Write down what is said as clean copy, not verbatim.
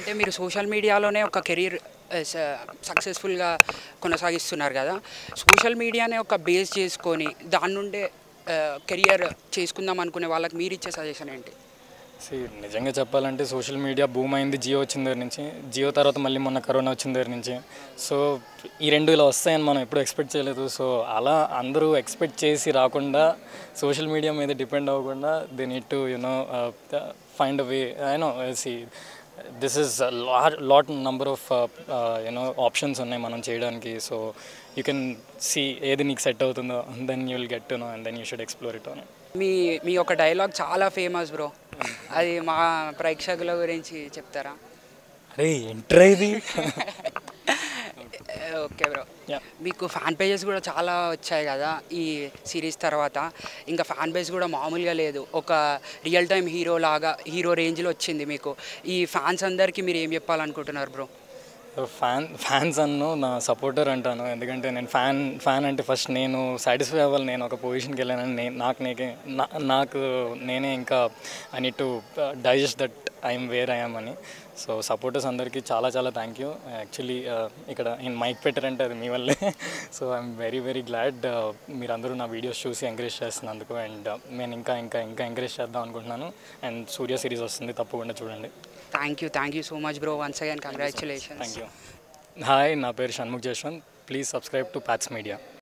అంటే మీరు సోషల్ మీడియాలోనే ఒక కెరీర్ సక్సెస్ఫుల్గా కొనసాగిస్తున్నారు కదా. సోషల్ మీడియానే ఒక బేస్ చేసుకొని దాని నుండే కెరియర్ చేసుకుందాం అనుకునే వాళ్ళకి మీరు ఇచ్చే సజెషన్ ఏంటి? నిజంగా చెప్పాలంటే సోషల్ మీడియా బూమ్ అయింది జియో వచ్చిన దగ్గర నుంచి. జియో తర్వాత మళ్ళీ మొన్న కరోనా వచ్చిన దగ్గర నుంచి. సో ఈ రెండు ఇలా వస్తాయని మనం ఎప్పుడు ఎక్స్పెక్ట్ చేయలేదు. సో అలా అందరూ ఎక్స్పెక్ట్ చేసి రాకుండా సోషల్ మీడియా మీద డిపెండ్ అవ్వకుండా they need to find a way. This is lot number of options ఉన్నాయి మనం చేయడానికి. సో యూ కెన్ సీ ఏది నీకు సెట్ అవుతుందో, then you will get to know and then you should explore it on. మీ ఒక dialogue చాలా famous bro, అది మా ప్రేక్షకుల గురించి చెప్తారా? అరే ఏంట్రా ఇది? ఓకే బ్రో, మీకు ఫ్యాన్ పేజెస్ కూడా చాలా వచ్చాయి కదా ఈ సిరీస్ తర్వాత. ఇంకా ఫ్యాన్ బేస్ కూడా మామూలుగా లేదు, ఒక రియల్ టైమ్ హీరో రేంజ్లో వచ్చింది మీకు. ఈ ఫ్యాన్స్ అందరికీ మీరు ఏం చెప్పాలనుకుంటున్నారు బ్రో? ఫ్యాన్స్ అన్ను నా సపోర్టర్ అంటాను. ఎందుకంటే నేను ఫ్యాన్ అంటే ఫస్ట్ నేను సాటిస్ఫై అవ్వాలి. నేను ఒక పొజిషన్కి వెళ్ళానని నాకు నేనే ఇంకా I need to digest that I'm where I'm అని. సో సపోర్టర్స్ అందరికీ చాలా చాలా థ్యాంక్ యూ. యాక్చువల్లీ ఇక్కడ నేను మైక్ పెట్టారంటే అది మీ వల్లే. So I'm very very glad మీరందరూ నా వీడియోస్ చూసి ఎంకరేజ్ చేస్తున్నందుకు. అండ్ నేను ఇంకా ఇంకా ఇంకా ఎంకరేజ్ చేద్దాం అనుకుంటున్నాను. అండ్ సూర్య సిరీస్ వస్తుంది, తప్పకుండా చూడండి. Thank you so much bro, once again congratulations. Thank you. Hi, నా పేరు Shanmukh Jaswanth. Please subscribe to PATS media.